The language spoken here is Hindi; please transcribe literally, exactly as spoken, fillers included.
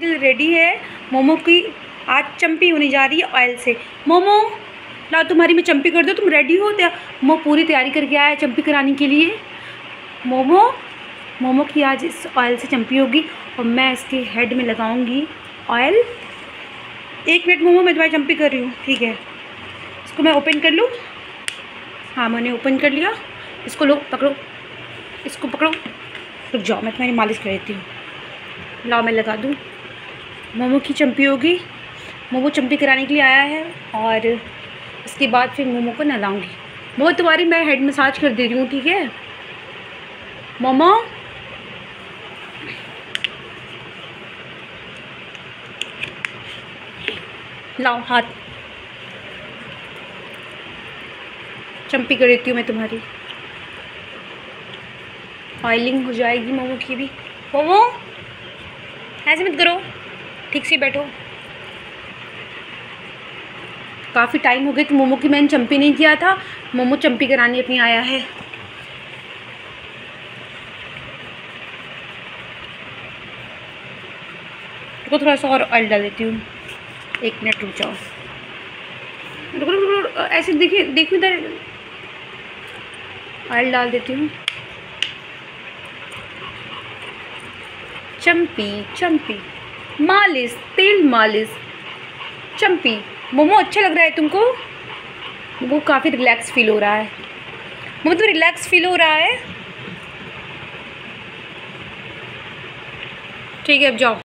रेडी है। मोमो की आज चंपी होने जा रही है ऑयल से। मोमो लाओ, तुम्हारी मैं चंपी कर दो, तुम रेडी हो? त्या मोमो पूरी तैयारी करके आया है चंपी कराने के लिए। मोमो मोमो की आज इस ऑयल से चंपी होगी और मैं इसके हेड में लगाऊंगी ऑयल। एक मिनट मोमो, मैं तुम्हारी चंपी कर रही हूँ, ठीक है। इसको मैं ओपन कर लूँ? हाँ, मैंने ओपन कर लिया। इसको लो, पकड़ो, इसको पकड़ो, रुक जाओ, मैं तुम्हारी मालिश कर देती हूँ। लाओ, मैं लगा दूँ। मोमो की चंपी होगी। मोमो चंपी कराने के लिए आया है और इसके बाद फिर मोमो को नहलाऊंगी। मोमो तुम्हारी मैं हेड मसाज कर दे रही हूँ, ठीक है। मोमो लाओ हाथ, चंपी कर देती हूँ मैं तुम्हारी। ऑयलिंग हो जाएगी मोमो की भी। मोमो ऐसे मत करो, ठीक से बैठो। काफ़ी टाइम हो गया कि मोमो की मैंने चंपी नहीं किया था। मोमो चंपी कराने अपनी आया है। तो थोड़ा सा और ऑयल डाल देती हूँ। एक मिनट रुक जाओ, रुक रुक रुक, ऐसे देखिए देखिए इधर, ऑयल डाल देती हूँ। चंपी चंपी मालिश, तेल मालिश, चंपी। मोमो अच्छा लग रहा है तुमको? वो काफ़ी रिलैक्स फील हो रहा है। मोमो तो रिलैक्स फील हो रहा है, ठीक है अब जाओ।